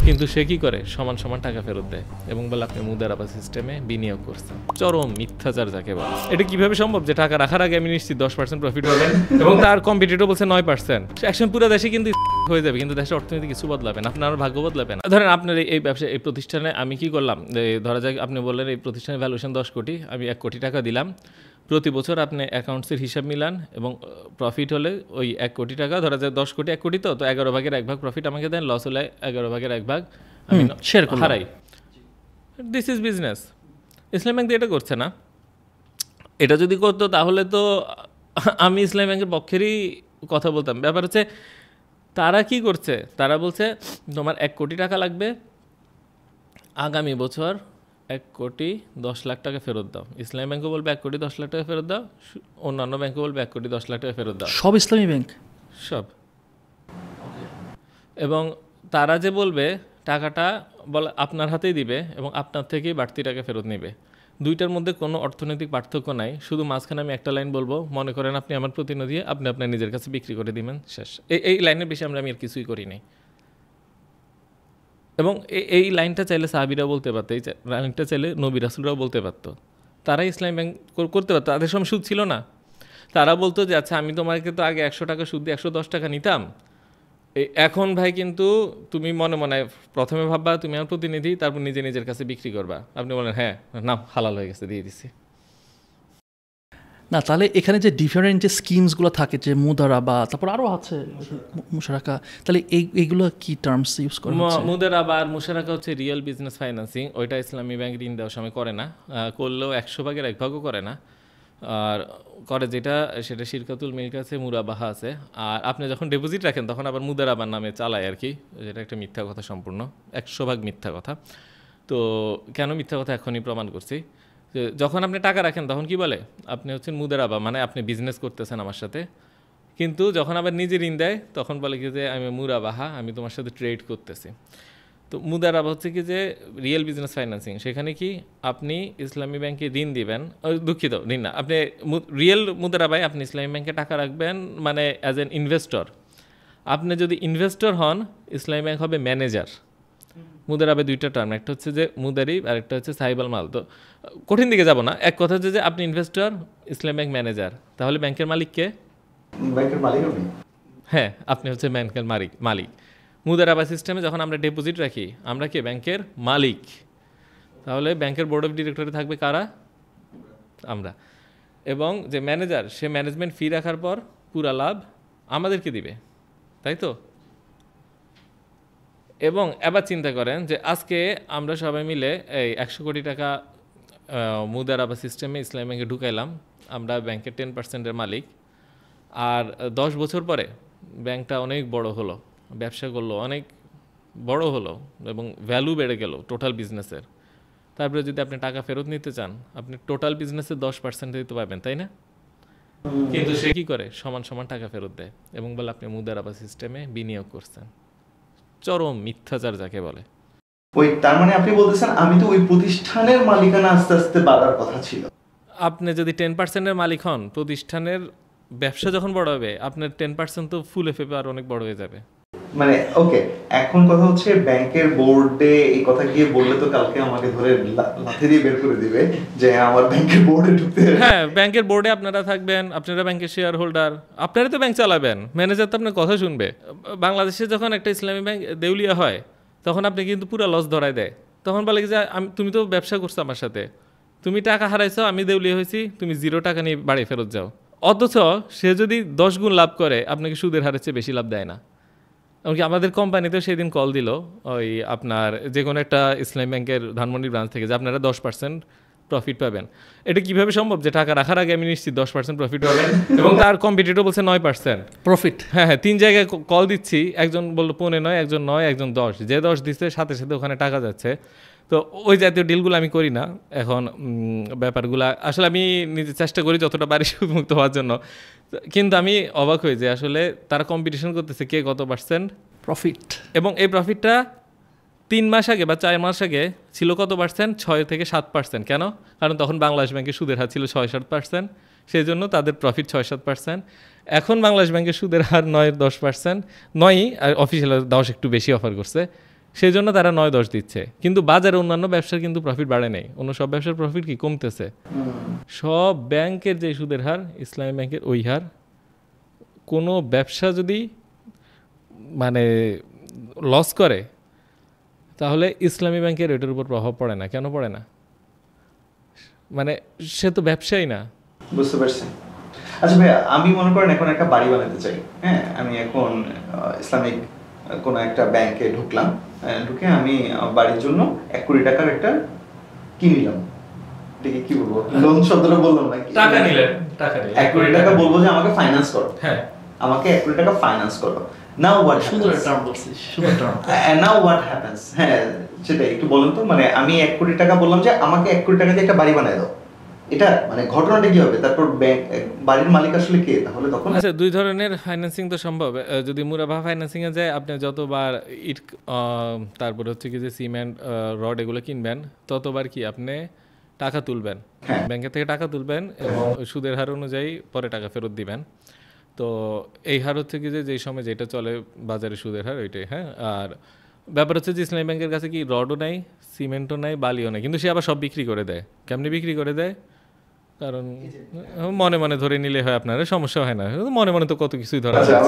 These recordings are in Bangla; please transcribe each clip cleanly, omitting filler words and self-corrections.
কিন্তু সে কি করে সমান সমান টাকা ফেরত দেয় এবং বলে আপনি মুদারাবা সিস্টেমে বিনিয়োগ করছেন। চরম মিথ্যাচার যাকে বলে। এটা কিভাবে সম্ভব যে টাকা রাখার আগে আমি নিশ্চিত 10% প্রফিট হবে এবং তার কম্পিটিটর বলছে 9%। একসময় পুরো দেশে কিন্তু হয়ে যাবে, কিন্তু দেশের অর্থনীতি কিছু বদলাবে না, আপনার ভাগ্য বদলাবে না। ধরেন আপনার এই ব্যবসা, এই প্রতিষ্ঠানে আমি কি করলাম, ধরা যাক আপনি বললেন এই প্রতিষ্ঠানের ভ্যালুয়েশন 10 কোটি, আমি 1 কোটি টাকা দিলাম। প্রতি বছর আপনি অ্যাকাউন্টসের হিসাব মিলান এবং প্রফিট হলে ওই 1 কোটি টাকা, ধরা যায় 10 কোটি 1 কোটি, তো 11 ভাগের 1 ভাগ প্রফিট আমাকে দেন, লস হলে 11 ভাগের 1 ভাগ আমি হারাই। This is business. Islam bank এটা করছে না। এটা যদি করতো তাহলে তো আমি ইসলাম ব্যাংকের পক্ষেরই কথা বলতাম। ব্যাপার হচ্ছে তারা কি করছে, তারা বলছে তোমার 1 কোটি টাকা লাগবে, আগামী বছর 1 কোটি 10 লাখ টাকা ফেরত দাও। ইসলামী ব্যাংকও বলবে 1 কোটি 10 লাখ টাকা ফেরত দাও, অন্যান্য ব্যাংকও বলবে 1 কোটি 10 লাখ টাকা ফেরত দাও। সব ইসলামী ব্যাংক সব। এবং তারা যে বলবে টাকাটা বলে আপনার হাতেই দিবে এবং আপনার থেকেই বাড়তি টাকা ফেরত নেবে। দুইটার মধ্যে কোনো অর্থনৈতিক পার্থক্য নাই, শুধু মাঝখানে আমি একটা লাইন বলবো, মনে করেন আপনি আমার প্রতিনিধি, আপনি আপনার নিজের কাছে বিক্রি করে দিবেন, শেষ। এই লাইনের বেশি আমি আর কিছুই করি নাই। এবং এই লাইনটা চাইলে সাহাবীরাও বলতে পারতো, এই লাইনটা চাইলে নবী রাসূলরাও বলতে পারতো, তারা ইসলামী ব্যাংক করতে পারতো। তাদের সময় সুদ ছিল না। তারা বলতো যে আচ্ছা আমি তোমাকে তো আগে 100 টাকা সুদ দিয়ে 110 টাকা নিতাম, এখন ভাই কিন্তু তুমি মনে মনে প্রথমে ভাববা তুমি আমার প্রতিনিধি, তারপর নিজের কাছে বিক্রি করবা। আপনি বলেন হ্যাঁ না, হালাল হয়ে গেছে, দিয়ে দিছি। না, তাহলে এখানে যে ডিফারেন্ট যে স্কিমসগুলো থাকে, যে মুদারাবা, তারপর আরও আছে মুশারাকা, তাহলে এইগুলো কি টার্মস ইউজ করা হচ্ছে? মুদারাবা আর মুশারাকা হচ্ছে রিয়েল বিজনেস ফাইন্যান্সিং। ওইটা ইসলামী ব্যাংক ঋণ দেওয়ার সময় করে না, করলেও 100 ভাগের 1 ভাগও করে না। আর করে যেটা, সেটা শিরকাতুল মিল্ক আছে, মুরাবাহা আছে। আর আপনি যখন ডিপোজিট রাখেন তখন আবার মুদারাবার নামে চালায় আর কি, যেটা একটা মিথ্যা কথা, সম্পূর্ণ 100 ভাগ মিথ্যা কথা। তো কেন মিথ্যা কথা এখনই প্রমাণ করছি। যখন আপনি টাকা রাখেন তখন কি বলে আপনি হচ্ছেন মুদারাবা, মানে আপনি বিজনেস করতেছেন আমার সাথে। কিন্তু যখন আবার নিজে ঋণ দেয় তখন বলে কি যে আমি মুরাবাহা, আমি তোমার সাথে ট্রেড করতেছি। তো মুদারাবা হচ্ছে কি যে রিয়েল বিজনেস ফাইন্যান্সিং। সেখানে কি আপনি ইসলামী ব্যাংকে ঋণ দিবেন, দুঃখিত ঋণ না, আপনি রিয়েল মুদারাবায় আপনি ইসলামী ব্যাংকে টাকা রাখবেন, মানে অ্যাজ এন ইনভেস্টর। আপনি যদি ইনভেস্টর হন, ইসলামী ব্যাংক হবে ম্যানেজার। মুদারাবে দুইটা টার্ম, একটা হচ্ছে যে মুদারিব আর একটা হচ্ছে সাহিবাল মাল। তো কঠিন দিকে যাব না, এক কথা হচ্ছে যে আপনি ইনভেস্টর, ইসলামী ব্যাংক ম্যানেজার। তাহলে ব্যাংকের মালিক কে? ব্যাংকের মালিক আপনি? হ্যাঁ, আপনি হচ্ছে ব্যাংকের মালিক। মুদারাবা সিস্টেমে যখন আমরা ডিপোজিট রাখি, আমরা কি ব্যাংকের মালিক। তাহলে ব্যাংকের বোর্ড অফ ডিরেক্টরে থাকবে কারা? আমরা। এবং যে ম্যানেজার, সে ম্যানেজমেন্ট ফি রাখার পর পুরা লাভ আমাদেরকে দিবে, তাই তো? এবং এবার চিন্তা করেন যে আজকে আমরা সবাই মিলে এই 100 কোটি টাকা মুদারাবা সিস্টেমে ইসলামী ব্যাংকে ঢুকাইলাম, আমরা ব্যাংকের 10%-এর মালিক। আর 10 বছর পরে ব্যাংকটা অনেক বড় হলো, ব্যবসা করলো, অনেক বড় হলো এবং ভ্যালু বেড়ে গেল টোটাল বিজনেসের। তারপরে যদি আপনি টাকা ফেরত নিতে চান, আপনি টোটাল বিজনেসের 10% দিতে পারবেন, তাই না? কিন্তু সে কি করে সমান সমান টাকা ফেরত দেয় এবং বলে আপনি মুদারাবা সিস্টেমে বিনিয়োগ করছেন। চরম মিথ্যাচার যাকে বলে। ওই তার মানে আপনি বলতেছেন আমি তো ওই প্রতিষ্ঠানের মালিকানা আস্তে আস্তে বাড়ার কথা ছিল। আপনি যদি 10%-এর মালিক হন, প্রতিষ্ঠানের ব্যবসা যখন বড় হবে, আপনার 10% তো ফুল এফেপে আর অনেক বড় হয়ে যাবে। মানে ওকে, এখন কথা হচ্ছে ব্যাংকের বোর্ডে এই কথা গিয়ে বললে তো কালকে আমাকে ধরে লাথি দিয়ে বের করে দিবে যে আমার ব্যাংকের বোর্ডে ঢুকতে। হ্যাঁ, ব্যাংকের বোর্ডে আপনারা থাকবেন, আপনারা ব্যাংকের শেয়ার হোল্ডার, আপনারা তো ব্যাংক চালাবেন, ম্যানেজার তো আপনার কথা শুনবে। বাংলাদেশে যখন একটা ইসলামী ব্যাংক দেউলিয়া হয় তখন আপনি কিন্তু পুরো লস ধরায় দেয়। তখন বলে যে তুমি তো ব্যবসা করছো আমার সাথে, তুমি টাকা হারাইছো, আমি দেউলিয়া হয়েছি, তুমি 0 টাকা নিয়ে বাড়ি ফেরত যাও। অথচ সে যদি 10 গুণ লাভ করে আপনাকে সুদের হারের চেয়ে বেশি লাভ দেয় না। এমনকি আমাদের কোম্পানিতেও সেদিন কল দিল ওই আপনার যে কোনো একটা ইসলামী ব্যাংকের ধানমন্ডি ব্রাঞ্চ থেকে যে আপনারা 10% প্রফিট পাবেন। এটা কিভাবে সম্ভব যে টাকা রাখার আগে আমি নিশ্চিত 10% প্রফিট পাবেন এবং তার কম্পিটিটর বলছে 9% প্রফিট। হ্যাঁ, 3 জায়গায় কল দিচ্ছি, একজন বললো 15, একজন 9, একজন 10। যে 10 দিচ্ছে সাথে সাথে ওখানে টাকা যাচ্ছে। তো ওই জাতীয় ডিলগুলো আমি করি না। এখন ব্যাপারগুলো আসলে আমি নিজে চেষ্টা করি যতটা পারি সুদমুক্ত হওয়ার জন্য, কিন্তু আমি অবাক হই যে আসলে তারা কম্পিটিশন করতেছে কে কত পার্সেন্ট প্রফিট। এবং এই প্রফিটটা 3 মাস আগে বা 4 মাস আগে ছিল কত পার্সেন্ট? 6 থেকে 7%। কেন? কারণ তখন বাংলাদেশ ব্যাংকের সুদের হার ছিল 6-7%, সেই জন্য তাদের প্রফিট 6-7%। এখন বাংলাদেশ ব্যাংকের সুদের হার 9-10%, 9ই, আর অফিসিয়াল 10 একটু বেশি অফার করছে। সেই জন্য তারা 9-10 দিচ্ছে, কিন্তু বাজারে অন্যান্য ব্যবসার কিন্তু প্রফিট বাড়ে নাই, অন্য সব ব্যবসার প্রফিট কি কমতেছে। সব ব্যাংকের যে সুদের হার ইসলামী ব্যাংকের ওই হার। কোনো ব্যবসা যদি মানে লস করে তাহলে ইসলামী ব্যাংকের এটার উপর প্রভাব পড়ে না। কেন পড়ে না? মানে সে তো ব্যবসায়ী না। বুঝতে পারছি। আচ্ছা ভাইয়া, আমি মনে করেন এখন একটা বাড়ি বানাতে চাই, হ্যাঁ, আমি এখন ইসলামিক কোনো একটা ব্যাংকে ঢুকলাম, ঢুকে আমি বাড়ির জন্য 1 কোটি টাকার একটা কি নিলাম, দেখি কি বলবো, লোন শব্দটা বললাম না, টাকা নিলেন, 1 কোটি টাকা বলবো যে আমাকে ফাইন্যান্স করো, হ্যাঁ আমাকে 1 কোটি টাকা ফাইন্যান্স করো। নাও হোয়াট সুন্দর টার্ম বলছিস, সুন্দর টার্ম। নাও হোয়াট হ্যাপেন্স, হ্যাঁ সেটাই একটু বলেন তো। মানে আমি 1 কোটি টাকা বললাম যে আমাকে 1 কোটি টাকা দিয়ে একটা বাড়ি বানায় দাও, এটা মানে ঘটনাটা কি হবে? তারপর বাড়ির মালিক আসলে কে তাহলে তখন? আচ্ছা, 2 ধরনের ফাইন্যান্সিং তো সম্ভব। যদি মুরাবাহা ফাইন্যান্সিং এ যায়, আপনি যতবার ইট তারপরে হচ্ছে কি যে সিমেন্ট রড এগুলো কিনবেন, ততবার কি আপনি টাকা তুলবেন, ব্যাংকের থেকে টাকা তুলবেন এবং সুদের হার অনুযায়ী পরে টাকা ফেরত দিবেন। তো এই হার হচ্ছে কি যে যেই সময় যেটা চলে বাজারে সুদের হার ওইটাই। হ্যাঁ, আর ব্যাপার হচ্ছে যে ইসলামী ব্যাংকের কাছে কি রডও নাই, সিমেন্টও নাই, বালিও নাই, কিন্তু সে আবার সব বিক্রি করে দেয়। কেমনি বিক্রি করে দেয়? কারণ মনে মনে ধরে নিলে হয়, আপনার সমস্যা হয় না, মনে মনে তো কত কিছুই ধরা যায়।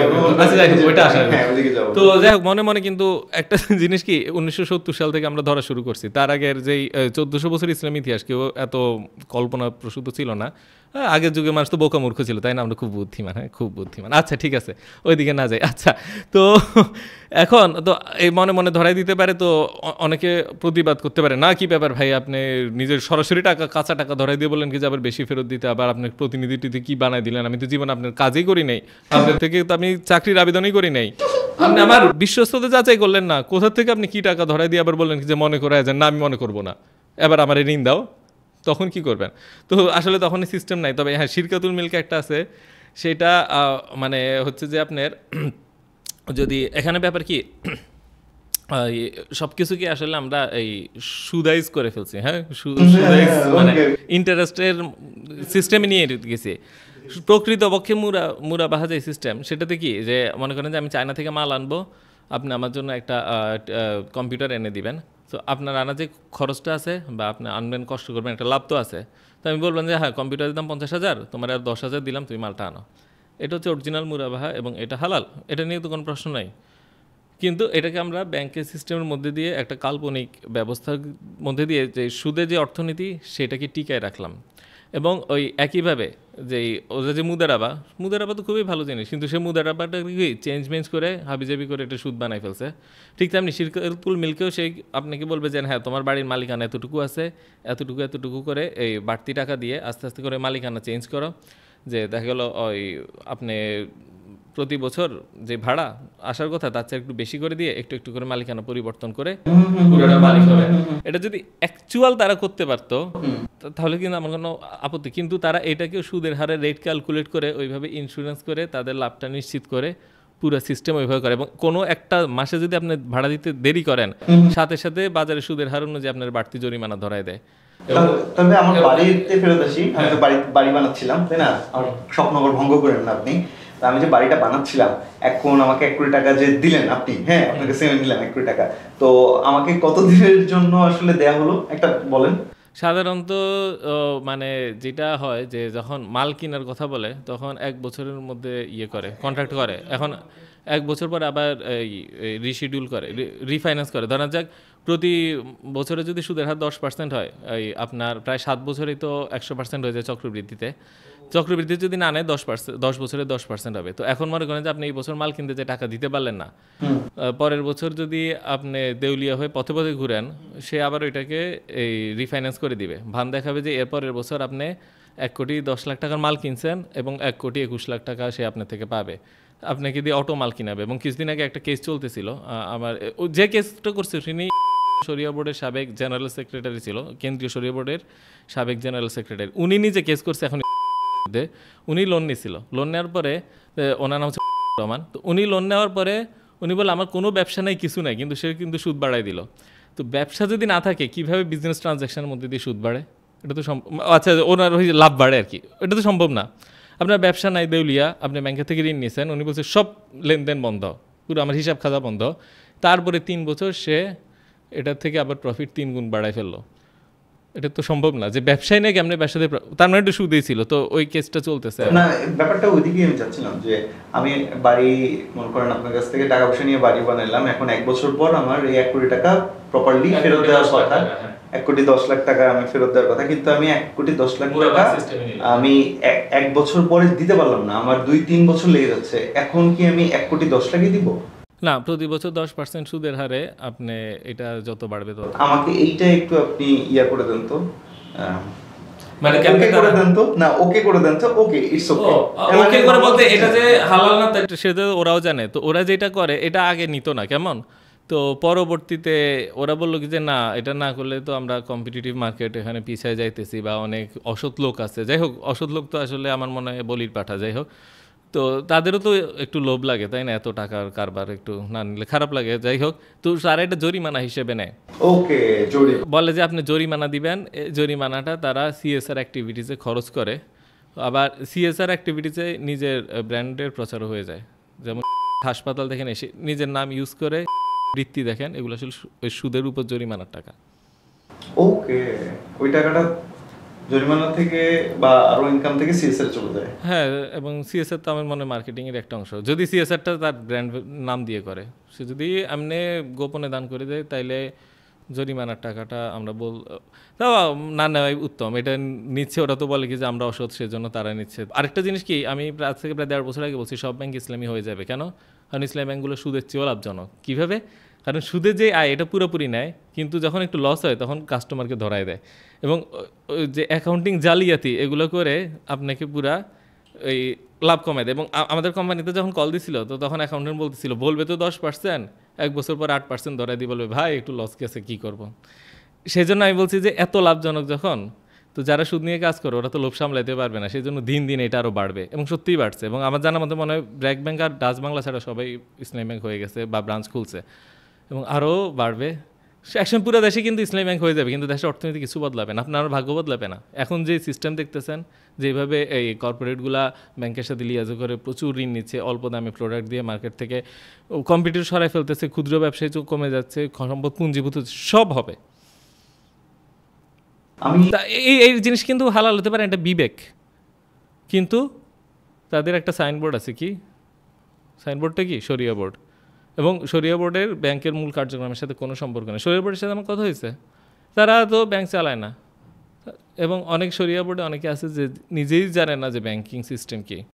তো যাই হোক, মনে মনে কিন্তু একটা জিনিস কি 1970 সাল থেকে আমরা ধরা শুরু করছি। তার আগের যেই 1400 বছর ইসলামী ইতিহাস কেউ এত কল্পনা প্রসূত ছিল না। আগের যুগে মানুষ তো বোকা মূর্খ ছিল, তাই না? আমরা খুব বুদ্ধিমান, হ্যাঁ খুব বুদ্ধিমান। আচ্ছা ঠিক আছে, ওইদিকে না যাই। আচ্ছা, তো এখন তো এই মনে মনে ধরাই দিতে পারে, তো অনেকে প্রতিবাদ করতে পারে, না কি ব্যাপার ভাই, আপনি নিজের সরাসরি টাকা কাঁচা টাকা ধরাই দিয়ে বললেন কি যে আবার বেশি ফেরত দিতে, আবার আপনার প্রতিনিধিটিতে কি বানাই দিলেন? আমি তো জীবন আপনার কাজই করি নাই, আপনার থেকে তো আমি চাকরির আবেদনই করি নাই, আপনি আমার বিশ্বস্ততা যাচাই করলেন না, কোথা থেকে আপনি কি টাকা ধরাই দিয়ে আবার বললেন কি যে মনে করে যান, না আমি মনে করবো না, এবার আমার ঋণ দাও, তখন কি করবেন? তো আসলে তখন সিস্টেম নাই। তবে হ্যাঁ, শিরকাতুল মিল্ক একটা আছে, সেটা মানে হচ্ছে যে আপনার যদি এখানে ব্যাপার কি সব কিছু কি আসলে আমরা এই সুদাইজ করে ফেলছি, হ্যাঁ সুদাইজ মানে ইন্টারেস্টের সিস্টেমে নিয়ে গেছি। প্রকৃতপক্ষে মুরাবাহা যে সিস্টেম, সেটাতে কি যে মনে করেন যে আমি চায়না থেকে মাল আনবো, আপনি আমার জন্য একটা কম্পিউটার এনে দিবেন, তো আপনার আনা যে খরচটা আছে বা আপনি আনবেন, কষ্ট করবেন, একটা লাভ তো আছে। তো আমি বলবেন যে হ্যাঁ কম্পিউটারের দাম 50,000, তোমার আর 10,000 দিলাম, তুমি মালটা আনো। এটা হচ্ছে অরিজিনাল মুরাবাহা এবং এটা হালাল, এটা নিয়ে তো কোনো প্রশ্ন নাই। কিন্তু এটাকে আমরা ব্যাংকের সিস্টেমের মধ্যে দিয়ে একটা কাল্পনিক ব্যবস্থার মধ্যে দিয়ে যে সুদে যে অর্থনীতি সেটাকে টিকায় রাখলাম। এবং ওই একইভাবে যে ওদের যে মুদারাবা তো খুবই ভালো জিনিস, কিন্তু সে মুদারাবাটা কি চেঞ্জ করে হাবিজাবি করে এটা সুদ বানাই ফেলছে। ঠিক তেমনি শিরকাতুল মিল্কেও সেই আপনাকে বলবে যে হ্যাঁ তোমার বাড়ির মালিকানা এতটুকু আছে, এতটুকু করে এই বাড়তি টাকা দিয়ে আস্তে আস্তে করে মালিকানা চেঞ্জ করো। যে দেখা গেল ওই আপনি প্রতি বছর যে ভাড়া আসার কথা তার চেয়ে একটু বেশি করে দিয়ে একটু একটু করে মালিকানা পরিবর্তন করে পুরোটা মালিক হবে। এটা যদি অ্যাকচুয়াল তারা করতে পারতো তাহলে কিন্তু আমার কোনো আপত্তি, কিন্তু তারা এটাকেও সুদের হারে রেট ক্যালকুলেট করে ওইভাবে ইন্স্যুরেন্স করে তাদের লাভটা নিশ্চিত করে পুরো সিস্টেম ওইভাবে করে। এবং কোনো একটা মাসে যদি আপনি ভাড়া দিতে দেরি করেন, সাথে সাথে বাজারে সুদের হার অনুযায়ী আপনার বাড়তি জরিমানা ধরায় দেয়। তবে আমার বাড়িতে ফেরত আসি, আমি তো বাড়ি বানাচ্ছিলাম, তাই না? আমার স্বপ্ন ভঙ্গ করেন না আপনি। আমি যে বাড়িটা বানাচ্ছিলাম, এখন আমাকে 1 কোটি টাকা যে দিলেন আপনি, হ্যাঁ আপনাকে সেভেন দিলেন 1 কোটি টাকা, তো আমাকে কত দিনের জন্য আসলে দেয়া হলো একটা বলেন? সাধারণত মানে যেটা হয় যে যখন মাল কেনার কথা বলে তখন 1 বছরের মধ্যে করে কন্ট্রাক্ট করে। এখন 1 বছর পরে আবার রিশিডিউল করে, রিফাইন্যান্স করে। ধরা যাক প্রতি বছরে যদি সুদের হার 10% হয়, এই আপনার প্রায় 7 বছরেই তো 100% হয়ে যায় চক্রবৃদ্ধিতে। চক্রবৃদ্ধি যদি না নেয় 10 বছরে 10% হবে। তো এখন মনে করেন যে আপনি এই বছর মাল কিনতে যে টাকা দিতে পারলেন না, পরের বছর যদি আপনি দেউলিয়া হয়ে পথে পথে ঘুরেন, সে আবার ওইটাকে এই রিফাইন্যান্স করে দিবে। ভান দেখাবে যে এরপরের বছর আপনি 1,10,00,000 টাকার মাল কিনছেন এবং 1,21,00,000 টাকা সে আপনার থেকে পাবে, আপনাকে দিয়ে অটো মাল কিনাবে। এবং কিছুদিন আগে একটা কেস চলতেছিল আমার, যে কেসটা করছে তিনি শরিয়া বোর্ডের সাবেক জেনারেল সেক্রেটারি ছিল, কেন্দ্রীয় শরিয়া বোর্ডের সাবেক জেনারেল সেক্রেটারি। উনি নিজে কেস করছে। এখন উনি লোন নিয়েছিল, লোন নেওয়ার পরে ওনার নাম হচ্ছে রহমান। তো উনি লোন নেওয়ার পরে উনি বলে আমার কোনো ব্যবসা নাই, কিছু নাই, কিন্তু সে কিন্তু সুদ বাড়াই দিল। তো ব্যবসা যদি না থাকে কীভাবে বিজনেস ট্রানজ্যাকশনের মধ্যে দিয়ে সুদ বাড়ে? এটা তো আচ্ছা ওনার লাভ বাড়ে আর কি, এটা তো সম্ভব না। আপনার ব্যবসা নাই, দেউলিয়া, আপনি ব্যাংকের থেকে ঋণ নিয়েছেন, উনি বলছে সব লেনদেন বন্ধ, পুরো আমার হিসাব খাতা বন্ধ, তারপরে 3 বছর সে এটার থেকে আবার প্রফিট 3 গুণ বাড়ায় ফেললো। এটা তো সম্ভব না যে ব্যবসায় নাকি আপনি ব্যবসাতে তার মানে একটু সুদেই ছিল, তো ওই কেসটা চলতেছে না, ব্যাপারটা ওইদিকে আমি চাচ্ছিলাম যে আমি বাড়ি মনে করেন আপনার কাছ থেকে টাকা পয়সা নিয়ে বাড়ি বানাইলাম, এখন 1 বছর পর আমার এই 1 কোটি টাকা প্রপারলি ফেরত দেওয়ার কথা, 1 কোটি 10 লাখ টাকা আমি ফেরত দেওয়ার কথা, কিন্তু আমি 1 কোটি 10 লাখ টাকা আমি 1 বছর পরে দিতে পারলাম না, আমার 2-3 বছর লেগে যাচ্ছে। এখন কি আমি 1 কোটি 10 লাখই দিব? না, প্রতি বছর 10% সুদের হারে আপনি এটা যত বাড়বে তত। আমাকে এইটা একটু আপনি ইয়া করে দেন তো, মানে ওকে করে দেন তো, না ওকে করে দেন তো, ওকে ইটস ওকে। ওকে করে বলতে এটা যে হালাল না সেটা ওরাও জানে, তো ওরা যেটা করে এটা আগে নিত না কেমন, তো পরবর্তীতে ওরা বললো কি যে না এটা না করলে তো আমরা কম্পিটিটিভ মার্কেট এখানে পিছিয়ে যাইতেছি বা অনেক অসৎ লোক আছে, যাই হোক অসৎ লোক তো আসলে আমার মনে হয় বলির পাঠা, যাই হোক তো তাদেরও তো একটু লোভ লাগে তাই না, এত টাকার কারবার একটু না নিলে খারাপ লাগে, যাই হোক তো তারা এটা জরিমানা হিসেবে নেয়। ওকে, বলে যে আপনি জরিমানা দিবেন, জরিমানাটা তারা সিএসআর অ্যাক্টিভিটিসে খরচ করে, আবার সিএসআর অ্যাক্টিভিটিসে নিজের ব্র্যান্ডের প্রচারও হয়ে যায়, যেমন হাসপাতাল দেখেন এসে নিজের নাম ইউজ করে বৃত্তি দেখেন, এগুলো আসলে ওই সুদের উপর জরিমানার টাকা। ওকে, ওই টাকাটা জরিমানা থেকে বা আরো ইনকাম থেকে সিএসআর চলে যায়। হ্যাঁ, এবং সিএসআর তো আমার মনে হয় মার্কেটিংয়ের একটা অংশ, যদি সিএসআরটা তার ব্র্যান্ড নাম দিয়ে করে, সে যদি এমনি গোপনে দান করে দেয় তাইলে জরিমানার টাকাটা আমরা তাও না নেওয়াই উত্তম। এটা নিচ্ছে ওরা তো বলে কি যে আমরা অসৎ সেজন্য তারা নিচ্ছে। আরেকটা জিনিস কি, আমি আজ থেকে প্রায় 1.5 বছর আগে বলছি সব ব্যাংক ইসলামী হয়ে যাবে, কেন? কারণ ইসলামী ব্যাংকগুলো সুদের চেয়েও লাভজনক। কীভাবে? কারণ সুদের যে আয় এটা পুরোপুরি নেয়, কিন্তু যখন একটু লস হয় তখন কাস্টমারকে ধরায় দেয়, এবং যে অ্যাকাউন্টিং জালিয়াতি এগুলো করে আপনাকে পুরা এই লাভ কমায় দেয়। এবং আমাদের কোম্পানিতে যখন কল দিছিল তো তখন অ্যাকাউন্টেন্ট বলতেছিল বলবে তো 10%, 1 বছর পর 8% ধরাই দিয়ে বলবে ভাই একটু লস গেছে কী করবো। সেই জন্য আমি বলছি যে এত লাভজনক যখন, তো যারা সুদ নিয়ে কাজ করে ওরা তো লোভ সামলাইতে পারবে না, সেই জন্য দিন দিন এটা আরও বাড়বে, এবং সত্যিই বাড়ছে। এবং আমার জানার মতো মনে হয় ব্র্যাক ব্যাংক আর ডাচ বাংলা ছাড়া সবাই ইসলামী ব্যাংক হয়ে গেছে বা ব্রাঞ্চ খুলছে, এবং আরও বাড়বে। একসময় পুরো দেশে কিন্তু ইসলামী ব্যাংক হয়ে যাবে, কিন্তু দেশের অর্থনীতি কিছু বদলাবে না, আপনার ভাগ্য বদলাবে না। এখন যে সিস্টেম দেখতেছেন, যেভাবে এই কর্পোরেটগুলা ব্যাংকের সাথে লিয়াজো করে প্রচুর ঋণ নিচ্ছে, অল্প দামে প্রোডাক্ট দিয়ে মার্কেট থেকে কম্পিটিটর সরাই ফেলতেছে, ক্ষুদ্র ব্যবসায়ী কমে যাচ্ছে, সম্পদ পুঞ্জীভূত সব হবে। এই জিনিস কিন্তু হালাল হতে পারে, এটা বিবেক, কিন্তু তাদের একটা সাইনবোর্ড আছে, কি সাইনবোর্ডটা কি? শরিয়া বোর্ড। এবং শরিয়া বোর্ডের ব্যাংকের মূল কার্যক্রমের সাথে কোনো সম্পর্ক নেই। শরিয়া বোর্ডের সাথে আমার কথা হয়েছে, তারা তো ব্যাংক চালায় না, এবং অনেক শরিয়া বোর্ডে অনেকে আছে যে নিজেই জানে না যে ব্যাংকিং সিস্টেম কি।